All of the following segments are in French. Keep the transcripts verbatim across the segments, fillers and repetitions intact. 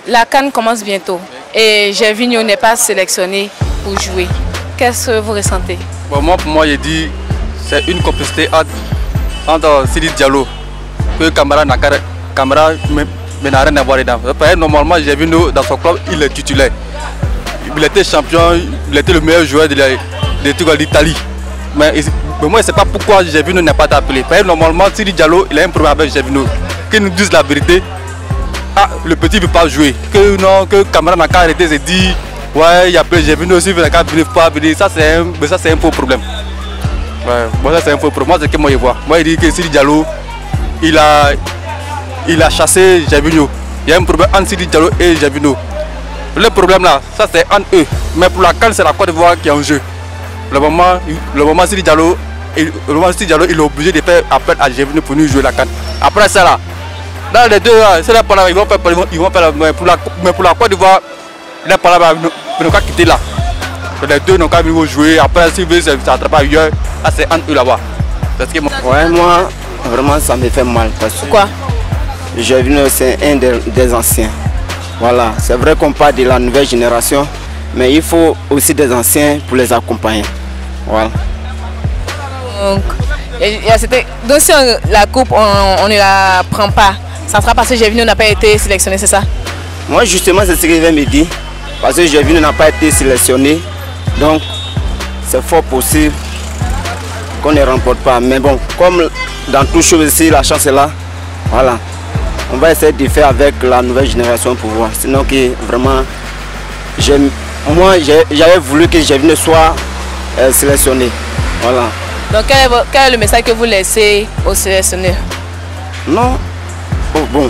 La CAN commence bientôt et Gervinho n'est pas sélectionné pour jouer. Qu'est-ce que vous ressentez? Bon, moi, pour moi, j'ai dit c'est une complicité entre, entre Sidi Diallo que Camara n'a Camara n'a rien à voir dedans. Normalement, Gervinho dans son club, il est titulaire. Il était champion, il était le meilleur joueur de l'Italie. Mais, mais moi, je ne sais pas pourquoi Gervinho n'a pas été appelé. Normalement, Sidi Diallo, il a un problème avec Gervinho. Qu'ils nous disent la vérité. Ah, le petit ne veut pas jouer. Que non, que Camara n'a qu'à arrêter, c'est dit. Ouais, il y a plus Gervinho aussi, il n'a qu'à venir pas venir. Ça, c'est un, un faux problème. Ouais, bon, ça, c'est un faux problème. Moi, c'est que moi, je vois. Moi, je dis que Sidi Diallo, il a, il a chassé Gervinho. Il y a un problème entre Sidi Diallo et Gervinho. Le problème là, ça c'est entre eux. Mais pour la CAN, c'est la Côte d'Ivoire qui est en jeu. Le moment, le moment Sidi Diallo, il, le moment Sidi Diallo, il est obligé de faire appel à Gervinho pour nous jouer la CAN. Après ça là, dans les deux là, c'est là pour la, ils vont faire, ils vont faire mais pour la, mais pour la Côte d'Ivoire, là pour la, ils n'ont qu'à quitter là. Les deux n'ont qu'à venir jouer. Après, s'ils veulent s'attraper ailleurs, là c'est entre eux là-bas. Parce que moi, ouais, moi, vraiment, ça me fait mal. Parce que pourquoi? Gervinho, c'est un des, des anciens. Voilà, c'est vrai qu'on parle de la nouvelle génération, mais il faut aussi des anciens pour les accompagner. Voilà. Donc, donc si on, la coupe, on, on ne la prend pas, ça sera parce que Gervinho n'a pas été sélectionné, c'est ça? Moi, justement, c'est ce que je viens de me dire. Parce que Gervinho n'a pas été sélectionné. Donc, c'est fort possible qu'on ne remporte pas. Mais bon, comme dans toute chose ici, la chance est là. Voilà. On va essayer de faire avec la nouvelle génération pour voir. Sinon que vraiment, moi j'avais voulu que Gervinho soit euh, sélectionné. Voilà. Donc quel est, quel est le message que vous laissez aux sélectionneurs? Non. Oh, bon.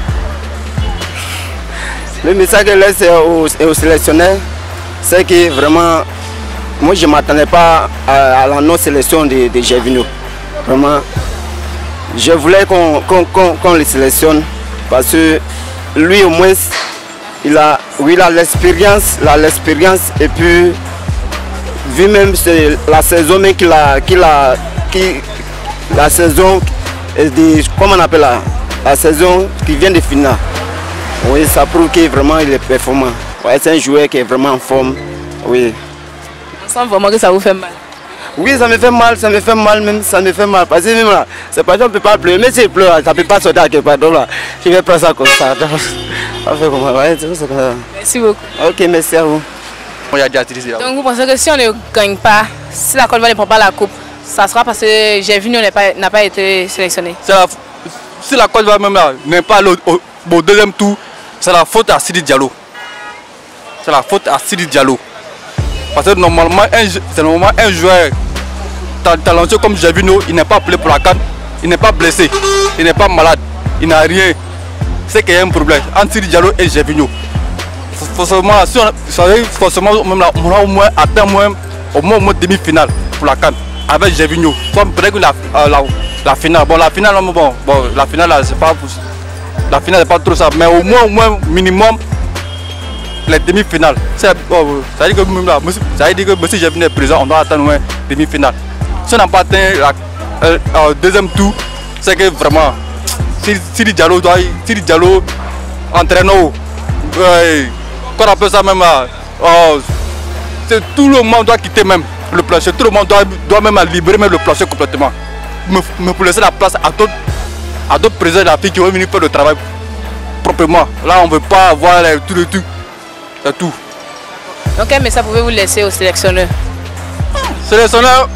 Le message que je laisse aux, aux sélectionneurs, c'est que vraiment, moi je ne m'attendais pas à, à la non-sélection de, de Gervinho. Vraiment. Je voulais qu'on qu'on, qu'on, qu'on le sélectionne parce que lui au moins il a oui il a l'expérience, l'expérience et puis vu même c'est la saison mais qu'il a qu'il a qui la saison de, comment on appelle la, la saison qui vient de finir. Oui, ça prouve que vraiment il est performant. Ouais, c'est un joueur qui est vraiment en forme. Oui. On sent vraiment que ça vous fait mal. Oui, ça me fait mal, ça me fait mal même, ça me fait mal. Parce que même là, c'est pas que on ne peut pas pleurer, mais si je pleure, ça ne peut pas sortir à quelque part. Donc là, je vais prendre ça comme ça. On fait comment? Ouais, c'est comme ça. Merci beaucoup. Ok, merci à vous. Donc vous pensez que si on ne gagne pas, si la Côte d'Ivoire ne prend pas la coupe, ça sera parce que Gervinho n'a pas, n'a pas été sélectionné? La, si la Côte d'Ivoire même là n'est pas au, au, au deuxième tour, c'est la faute à Sidi Diallo. C'est la faute à Sidi Diallo. Parce que normalement, c'est normalement un joueur talentueux comme Gervinho, il n'est pas appelé pour la CAN, il n'est pas blessé, il n'est pas malade, il n'a rien. C'est qu'il y a un problème entre Sidi Diallo et Gervinho. Forcément, si on, forcément même là, on a au moins atteint moins, au moins, au moins demi-finale pour la CAN avec Gervinho. Peut-être que la, la, la finale, bon la finale, bon, bon la finale c'est pas, la finale c'est pas trop ça, mais au moins, au moins minimum les demi-finales. Ça veut dire que même là, ça veut dire que M. Gervinho est présent, on doit attendre moins demi-finale. Si on n'a pas atteint la euh, euh, deuxième tour, c'est que vraiment, Sidi Diallo doit, Sidi Diallo entraîneur, ouais, qu'on appelle ça même là, oh, tout le monde doit quitter même le plancher, tout le monde doit, doit même libérer même le plancher complètement. Mais, mais pour laisser la place à d'autres à d'autres présidents de la fille qui vont venir faire le travail proprement. Là, on ne veut pas avoir les, tout le tout. C'est tout. Donc quel message pouvez-vous laisser aux sélectionneurs? Sélectionneur,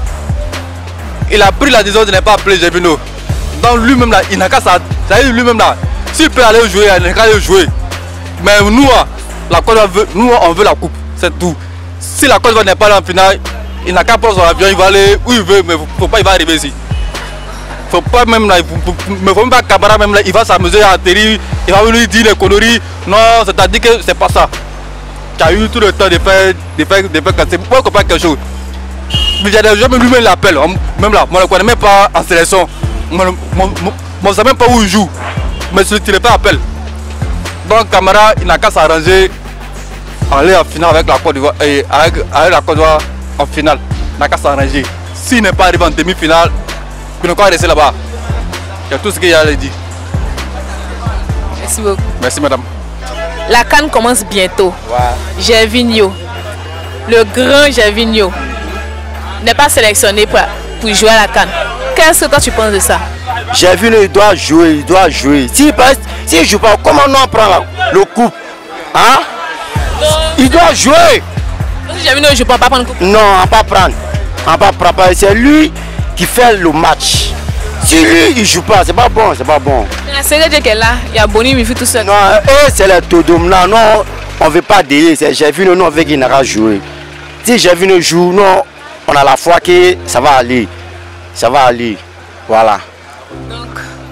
il a pris la décision de ne pas appeler Gervinho. Donc lui-même là, il n'a qu'à ça. Ça veut dire lui-même là, s'il peut aller jouer, il n'a qu'à aller jouer. Mais nous, la Côte d'Ivoire, nous on veut la coupe, c'est tout. Si la Côte d'Ivoire n'est pas là en finale, il n'a qu'à prendre son avion, il va aller où il veut, mais faut pas il va arriver ici. Faut pas même là, mais faut même pas Camara même là, il va s'amuser à atterrir, il va lui dire les conneries. Non, c'est-à-dire que c'est pas ça. Tu as eu tout le temps de faire, de faire, de faire casser. Pourquoi comprendre quelque chose? Mais il y a des gens, même lui-même l'appelle. Même là, moi je ne connais même pas en sélection. Moi je ne sais même pas où il joue. Mais je ne tire pas appel. Donc Camara, il n'a qu'à s'arranger, aller en finale avec la Côte d'Ivoire, et avec, avec la Côte d'Ivoire en finale. Il n'a qu'à s'arranger. S'il n'est pas arrivé en demi-finale, il n'a qu'à rester là-bas. Il y a tout ce qu'il y a à dire. Merci beaucoup. Merci madame. la CAN commence bientôt. Ouais. Gervinho, le grand Gervinho, n'est pas sélectionné pour, pour jouer à la CAN. Qu'est-ce que toi tu penses de ça? Gervinho, il doit jouer, il doit jouer. S'il si ne joue pas, comment on prend le coupe? Hein? Il doit jouer. Si Gervinho ne joue pas, on ne va pas prendre le coupe? Non, on ne va pas prendre. On va pas prendre. C'est lui qui fait le match. Si lui, il ne joue pas, c'est pas bon, c'est pas bon. La série qui est là, il y a Boni, il fait tout seul. Non, eux, c'est le Todom là. Non, on ne veut pas délier. C'est Gervinho, nous, on veut qu'il n'aura joué. Si Gervinho joue, non, on a la foi que ça va aller. Ça va aller. Voilà. Donc,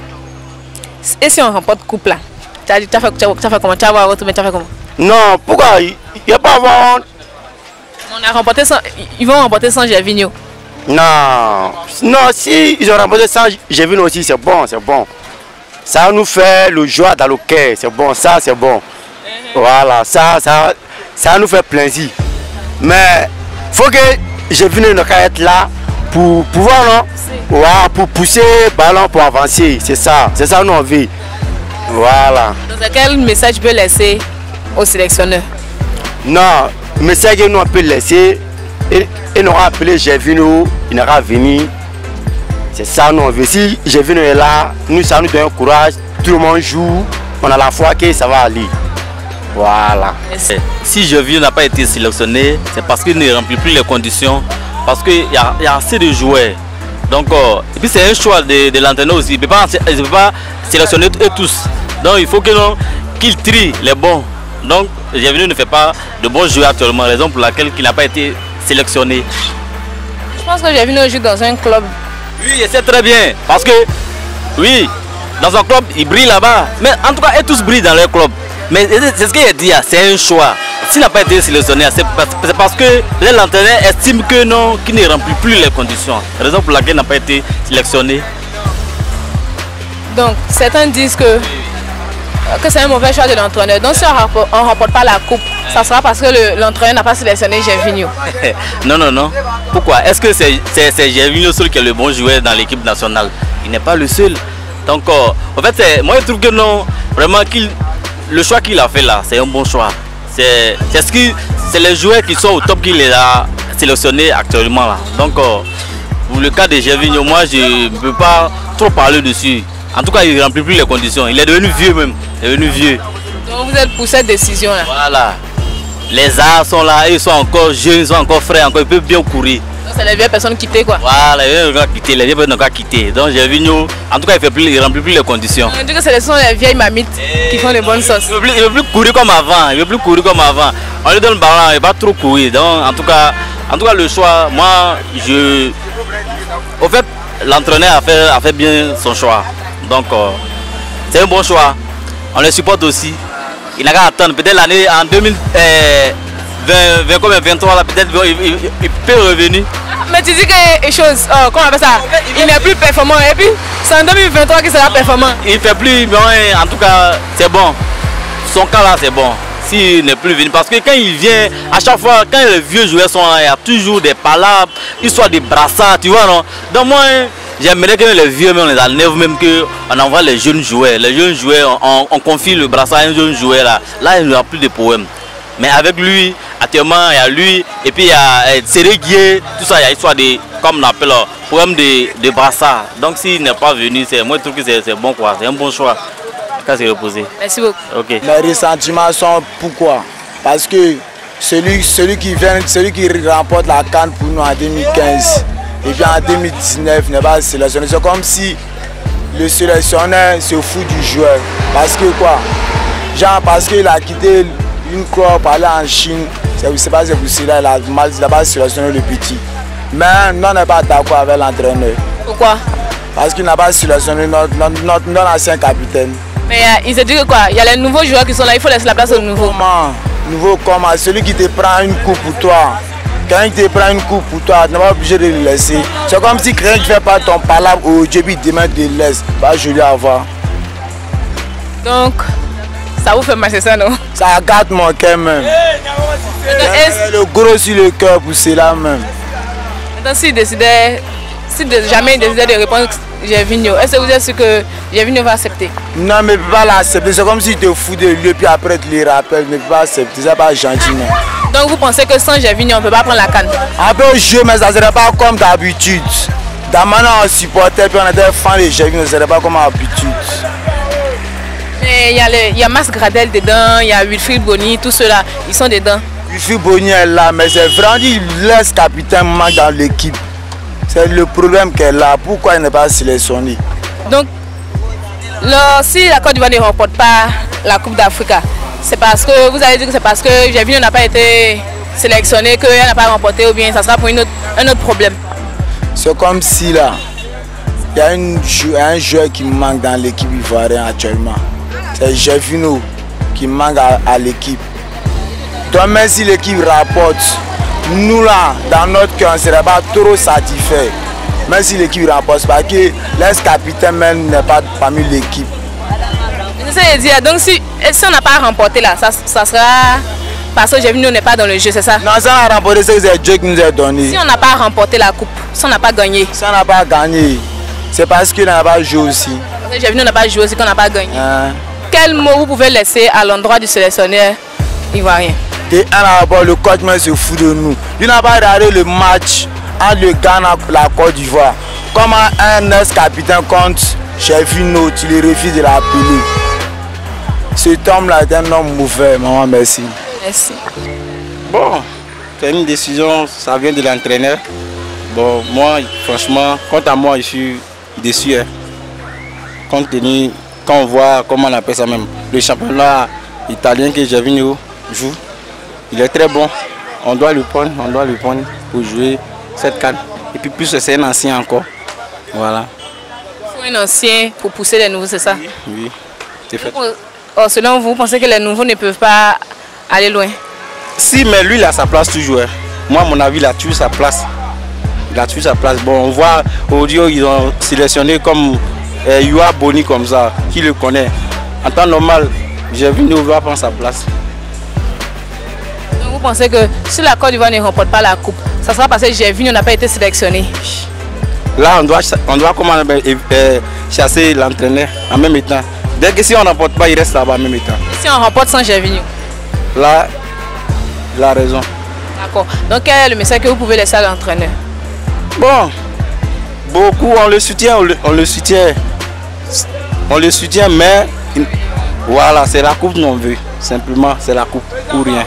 et si on remporte coupe là, tu as fait, fait comment? Tu vas avoir autre, mais tu as fait comment? Non, pourquoi? Il n'y a pas avoir honte. On a remporté sans, ils vont remporter sans Gervinho. Non, non, si ils ont remporté sans Gervinho aussi, c'est bon, c'est bon. Ça nous fait le joie dans le cœur, c'est bon, ça c'est bon. Uh-huh. Voilà, ça, ça, ça nous fait plaisir. Mais il faut que Gervinho ne être là pour pouvoir, non? Ouais, pour pousser le ballon pour avancer, c'est ça, c'est ça nous on veut. Voilà. Donc quel message tu peux laisser au sélectionneur? Non, le message que nous on peut laisser. Il n'aura appelé Gervinho, il n'aura venu. C'est ça nous on veut. Si Gervinho est là, nous ça nous donne courage, tout le monde joue, on a la foi que ça va aller. Voilà. Si Gervinho n'a pas été sélectionné, c'est parce qu'il ne remplit plus les conditions, parce qu'il y, y a assez de joueurs. Donc, euh, et puis c'est un choix de, de l'entraîneur aussi, il ne peut pas, il peut pas sélectionner eux tous. Donc il faut qu'il trie les bons. Donc Gervinho ne fait pas de bons joueurs actuellement, raison pour laquelle il n'a pas été sélectionné. Je pense que Gervinho joue dans un club. Oui, c'est très bien. Parce que, oui, dans un club, il brille là-bas. Mais en tout cas, ils tous brillent dans leur club. Mais c'est ce qu'il a dit, c'est un choix. S'il n'a pas été sélectionné, c'est parce que l'entraîneur estime que non, qu'il ne remplit plus les conditions. Raison pour laquelle il n'a pas été sélectionné. Donc, certains disent que que c'est un mauvais choix de l'entraîneur. Donc si on ne remporte pas la coupe, ça sera parce que l'entraîneur n'a pas sélectionné Gervinho. Non, non, non. Pourquoi? Est-ce que c'est Gervinho seul qui est le bon joueur dans l'équipe nationale? Il n'est pas le seul. Donc, euh, en fait, moi je trouve que non, vraiment qu'il le choix qu'il a fait là, c'est un bon choix. C'est ce qui, c'est les joueurs qui sont au top qu'il les a sélectionnés actuellement là. Donc, euh, pour le cas de Gervinho, moi je ne peux pas trop parler dessus. En tout cas, il ne remplit plus les conditions. Il est devenu vieux même. Il est devenu vieux. Donc vous êtes pour cette décision là? Voilà. Les arts sont là, ils sont encore jeunes, ils sont encore frais, encore, ils peuvent bien courir. Donc c'est les vieilles personnes quittées quoi? Voilà, les vieilles personnes quittées, les vieilles personnes encore quittées. Donc Gervinho, en tout cas, il ne remplit plus les conditions. On dit que ce sont les vieilles mamites Et qui font les bonnes sauces. Il ne veut, veut plus courir comme avant. Il veut plus courir comme avant. On lui donne le ballon, il ne va pas trop courir. Donc en tout cas, en tout cas le choix, moi, je... Au fait, l'entraîneur a fait, a fait bien son choix. Donc, euh, c'est un bon choix. On le supporte aussi. Il n'a qu'à attendre. Peut-être l'année en deux mille vingt-trois, peut-être il, il, il peut revenir. Mais tu dis que les choses, oh, comment on appelle ça? Il n'est plus performant. Et puis, c'est en deux mille vingt-trois qu'il sera performant. Il ne fait plus, mais en tout cas, c'est bon. Son cas là, c'est bon. S'il n'est plus venu. Parce que quand il vient, à chaque fois, quand les vieux joueurs sont là, il y a toujours des palabres, histoire des brassards, tu vois, non? Donc, moi, j'aimerais que les vieux, même, on les enlève, même qu'on envoie les jeunes joueurs. Les jeunes joueurs, on, on confie le brassard à un jeune joueur là. Là, il n'y a plus de poèmes. Mais avec lui, actuellement, il y a lui, et puis il y a eh, Séréguier, tout ça, il y a histoire de, comme on appelle, poème de, de brassard. Donc, s'il n'est pas venu, moi, je trouve que c'est bon, quoi. C'est un bon choix. Quand c'est reposé. Merci beaucoup. Okay. Mes ressentiments sont pourquoi? Parce que celui, celui, qui vient, celui qui remporte la CAN pour nous en deux mille quinze et puis en deux mille dix-neuf n'est pas sélectionné. C'est comme si le sélectionneur se fout du joueur. Parce que quoi? Genre parce qu'il a quitté une croix pour aller en Chine. C'est pas pour cela qu'il a mal, il n'a pas sélectionné le petit. Mais nous on n'est pas d'accord avec l'entraîneur. Pourquoi? Parce qu'il n'a pas sélectionné notre, notre, notre, notre ancien capitaine. Mais euh, il se dit que quoi? Il y a les nouveaux joueurs qui sont là, il faut laisser la place aux nouveaux. Comment? Nouveau comment? Celui qui te prend une coupe pour toi. Quand il te prend une coupe pour toi, tu n'es pas obligé de le laisser. C'est comme si quelqu'un ne fait pas ton palabre au début, demain te laisse. Pas joli à voir. Donc, ça vous fait mal, c'est ça, non? Ça gâte mon cœur même. Hey, le gros sur le cœur pour cela même. Donc, s'il décidait, si jamais il décidait de répondre Gervinho. Est-ce que vous êtes sûr que Gervinho va accepter? Non, mais il ne peut pas l'accepter. C'est comme s'il te fout de lui, puis après tu les rappelles. Il ne peut pas accepter. C'est pas gentil, non. Donc vous pensez que sans Gervinho, on ne peut pas prendre la CAN? On peut jouer, mais ça ne serait pas comme d'habitude. D'abord, on supportait, puis on était fan de Gervinho, ce ne serait pas comme d'habitude. Mais il y a, le, y a Mas Gradel dedans, il y a Wilfried Bony, tout cela, ils sont dedans. Wilfried Bony est là, mais c'est vraiment qu'il laisse capitaine manque dans l'équipe. C'est le problème qu'elle a. Pourquoi il n'est pas sélectionné? Donc, le, si la Côte d'Ivoire ne remporte pas la Coupe d'Afrique, c'est parce que vous avez dit que c'est parce que Gervinho n'a pas été sélectionné, qu'elle n'a pas remporté, ou bien ça sera pour une autre, un autre problème? C'est comme si là, il y a une, un joueur qui manque dans l'équipe ivoirienne actuellement. C'est Gervinho qui manque à, à l'équipe. Donc même si l'équipe rapporte, nous là, dans notre cœur, on ne serait pas trop satisfait. Même si l'équipe rapporte, parce que l'ex-capitaine même n'est pas parmi l'équipe. C'est ça que je dis. Donc si, si on n'a pas remporté là, ça, ça sera parce que Gervinho n'est pas dans le jeu, c'est ça? Non, si on a remporté, c'est Dieu qui nous a donné. Si on n'a pas remporté la coupe, si on n'a pas gagné. Si on n'a pas gagné, c'est parce qu'il n'a pas joué aussi. Parce que Gervinho n'a pas joué aussi qu'on n'a pas gagné. Hein? Quel mot vous pouvez laisser à l'endroit du sélectionneur ivoirien? Et un d'abord, le coach même se fout de nous. Il n'a pas regardé le match entre le Ghana et la Côte d'Ivoire. Comment un ex-capitaine contre Gervinho, tu le refuses de l'appeler. Cet homme-là est un homme mauvais, maman, merci. Merci. Bon, c'est une décision, ça vient de l'entraîneur. Bon, moi, franchement, quant à moi, je suis déçu. Hein. Compte tenu, quand on voit, comment on appelle ça même, le championnat italien que Gervinho joue, il est très bon. On doit le prendre, on doit le prendre pour jouer cette CAN. Et puis plus c'est un ancien encore. Voilà. Il faut un ancien pour pousser les nouveaux, c'est ça? Oui, oui. C'est fait. Oh, selon vous, vous pensez que les nouveaux ne peuvent pas aller loin? Si, mais lui, il a sa place toujours. Hein. Moi, à mon avis, il a toujours sa place. Il a toujours sa place. Bon, on voit audio, ils ont sélectionné comme euh, Yoa Boni comme ça, qui le connaît. En temps normal, Gervinho va prendre sa place. Donc, vous pensez que si la Côte d'Ivoire ne remporte pas la coupe, ça sera parce que Gervinho n'a pas été sélectionné? Là, on doit, on doit comment, euh, chasser l'entraîneur en même temps. Dès que si on ne remporte pas, il reste là-bas en même temps. Et si on remporte sans Gervinho? Là, il a raison. D'accord. Donc, quel est le message que vous pouvez laisser à l'entraîneur? Bon, beaucoup, on le soutient, on le, on le soutient. On le soutient, mais voilà, c'est la coupe qu'on veut. Simplement, c'est la coupe ou rien.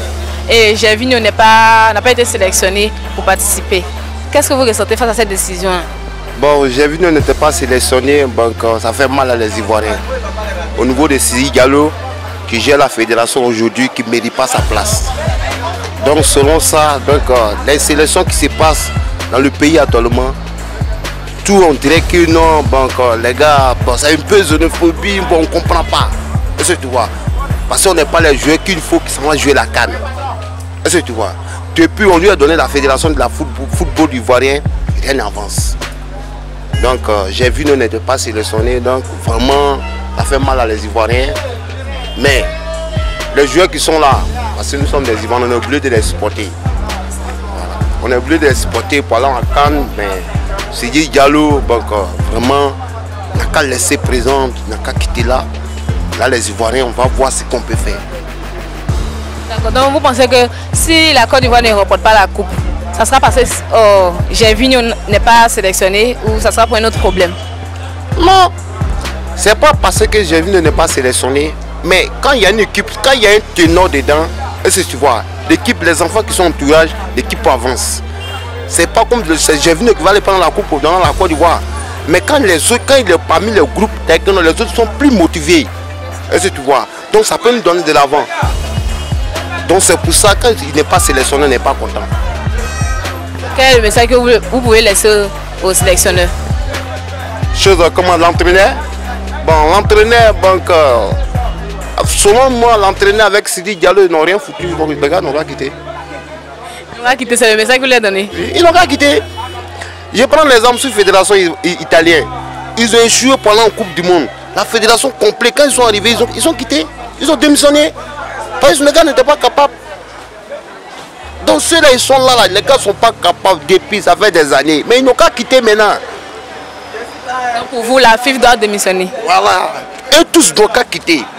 Et Gervinho n'a pas, n'a pas été sélectionné pour participer. Qu'est-ce que vous ressentez face à cette décision? Bon, Gervinho n'était pas sélectionné, donc ça fait mal à les Ivoiriens. Au niveau de Sidi Diallo, qui gère la fédération aujourd'hui, qui ne mérite pas sa place. Donc selon ça, donc, les sélections qui se passent dans le pays actuellement, tout on dirait que non, bon, les gars, bon, c'est un peu xénophobie, bon, on ne comprend pas. Est-ce que tu vois? Parce qu'on n'est pas les joueurs qu'il faut qu'ils s'en jouer la CAN. Est-ce que tu vois? Depuis, on lui a donné la fédération de la football, football ivoirien, rien n'avance. Donc, euh, j'ai vu nous n'était pas sélectionné, donc vraiment, ça fait mal à les Ivoiriens. Mais les joueurs qui sont là, parce que nous sommes des Ivoiriens, on est obligé de les supporter. Voilà. On est obligé de les supporter pour aller en CAN, mais Sidi Diallo, donc euh, vraiment, n'a qu'à laisser présent, n'a qu'à quitter là. Là, les Ivoiriens, on va voir ce qu'on peut faire. D'accord. Donc, vous pensez que si la Côte d'Ivoire ne remporte pas la coupe, ça sera parce que oh, Gervinho n'est pas sélectionné ou ça sera pour un autre problème? Non, c'est pas parce que Gervinho n'est pas sélectionné, mais quand il y a une équipe, quand il y a un ténor dedans, est-ce que tu vois, l'équipe, les enfants qui sont en entourage, l'équipe avance. C'est pas comme c'est Gervinho qui va aller prendre la coupe dans la Côte d'Ivoire. Mais quand les autres, quand il est parmi les groupes, les autres sont plus motivés. Est-ce que tu vois? Donc ça peut nous donner de l'avant. Donc c'est pour ça que quand il n'est pas sélectionné, il n'est pas content. Quel est le message que vous, vous pouvez laisser au sélectionneur? Chose comme l'entraîneur. Bon, l'entraîneur, donc, euh, selon moi, l'entraîneur avec Sidi Diallo, ils n'ont rien foutu. Bon, les gars n'ont pas quitté. Ils n'ont pas quitté, c'est le message que vous leur donnez? Ils n'ont pas quitté. Je prends l'exemple sur la fédération italienne. Ils ont échoué pendant la Coupe du Monde. La fédération complète, quand ils sont arrivés, ils ont, ils ont quitté. Ils ont démissionné. Parce que les gars n'étaient pas capables. Donc ceux-là, ils sont là, là, les gars ne sont pas capables depuis, ça fait des années. Mais ils n'ont qu'à quitter maintenant. Donc pour vous, la F I F doit démissionner. Voilà. Et tous doivent quitter.